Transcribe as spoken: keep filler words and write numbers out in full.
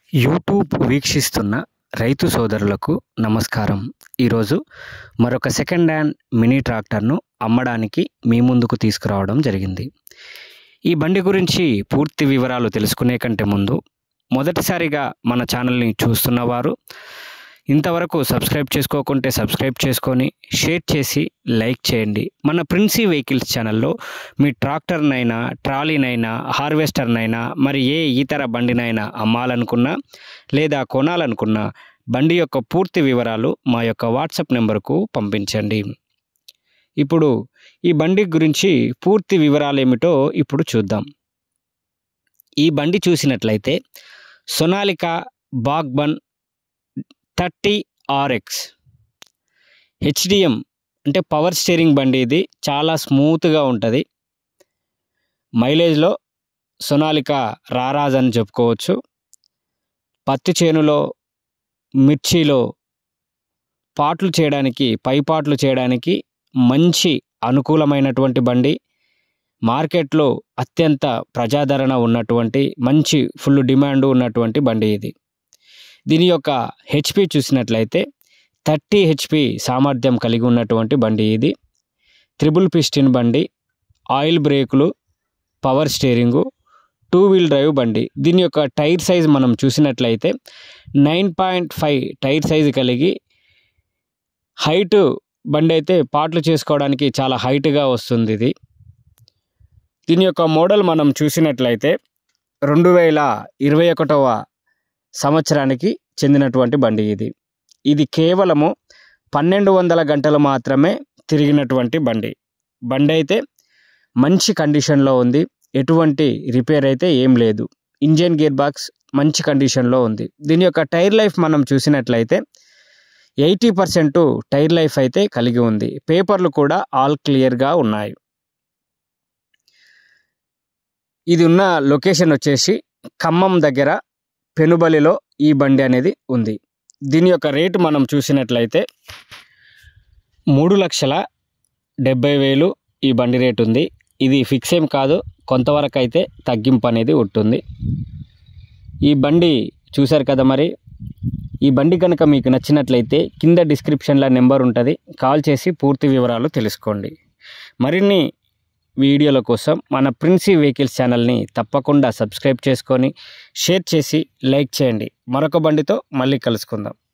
YouTube వీక్షిస్తున్న రైతు సోదరులకు నమస్కారం. ఈరోజు మరొక సెకండ్ హ్యాండ్ మినీ ట్రాక్టర్ను అమ్మడానికి మీ ముందుకు తీసుకురావడం జరిగింది. ఈ బండి గురించి పూర్తి వివరాలు తెలుసుకునే కంటే ముందు మొదటిసారిగా మన ఛానల్ని చూస్తున్నవారు ఇంతవరకు సబ్స్క్రైబ్ చేసుకోకుంటే సబ్స్క్రైబ్ చేసుకొని షేర్ చేసి లైక్ చేయండి. మన ప్రిన్సీ వెహికల్స్ ఛానల్లో మీ ట్రాక్టర్నైనా, ట్రాలీనైనా, హార్వెస్టర్నైనా, మరి ఏ ఇతర బండినైనా అమ్మాలనుకున్నా లేదా కొనాలనుకున్నా బండి యొక్క పూర్తి వివరాలు మా యొక్క వాట్సాప్ నెంబర్కు పంపించండి. ఇప్పుడు ఈ బండి గురించి పూర్తి వివరాలు ఏమిటో ఇప్పుడు చూద్దాం. ఈ బండి చూసినట్లయితే Sonalika Baagban thirty RX HDM అంటే పవర్ స్టీరింగ్ బండి. ఇది చాలా స్మూత్గా ఉంటుంది. మైలేజ్లో సోనాలికా రారాజ్ అని చెప్పుకోవచ్చు. పత్తి చేనులో, మిర్చిలో పాట్లు చేయడానికి, పై పాట్లు చేయడానికి మంచి అనుకూలమైనటువంటి బండి. మార్కెట్లో అత్యంత ప్రజాదరణ ఉన్నటువంటి, మంచి ఫుల్ డిమాండ్ ఉన్నటువంటి బండి ఇది. దీని యొక్క హెచ్పి చూసినట్లయితే థర్టీ హెచ్పి సామర్థ్యం కలిగి ఉన్నటువంటి బండి ఇది. త్రిబుల్ పిస్టిన్ బండి, ఆయిల్ బ్రేకులు, power steering, two wheel drive బండి. దీని యొక్క టైర్ సైజ్ మనం చూసినట్లయితే nine point five tyre size కలిగి హైట్ బండి అయితే పాటలు చేసుకోవడానికి చాలా హైట్గా వస్తుంది ఇది. దీని యొక్క మోడల్ మనం చూసినట్లయితే రెండు వేల ఇరవై ఒకటవ సంవత్సరానికి చెందినటువంటి బండి ఇది. ఇది కేవలము పన్నెండు వందల గంటలు మాత్రమే తిరిగినటువంటి బండి. బండి అయితే మంచి కండిషన్లో ఉంది. ఎటువంటి రిపేర్ అయితే ఏం లేదు. ఇంజన్ గేర్ బాక్స్ మంచి కండిషన్లో ఉంది. దీని యొక్క టైర్ లైఫ్ మనం చూసినట్లయితే ఎయిటీ పర్సెంట్ టైర్ లైఫ్ అయితే కలిగి ఉంది. పేపర్లు కూడా ఆల్ క్లియర్గా ఉన్నాయి. ఇది ఉన్న లొకేషన్ వచ్చేసి ఖమ్మం దగ్గర పెనుబలిలో ఈ బండి అనేది ఉంది. దీని యొక్క రేటు మనం చూసినట్లయితే మూడు లక్షల డెబ్బై వేలు ఈ బండి రేటు ఉంది. ఇది ఫిక్స్ ఏం కాదు, కొంతవరకు అయితే తగ్గింపు అనేది ఉంటుంది. ఈ బండి చూశారు కదా. మరి ఈ బండి కనుక మీకు నచ్చినట్లయితే కింద డిస్క్రిప్షన్లో నెంబర్ ఉంటుంది, కాల్ చేసి పూర్తి వివరాలు తెలుసుకోండి. మరిన్ని వీడియోల కోసం మన ప్రిన్సీ వెహికల్స్ ఛానల్ని తప్పకుండా సబ్స్క్రైబ్ చేసుకొని షేర్ చేసి లైక్ చేయండి. మరొక బండితో మళ్ళీ కలుసుకుందాం.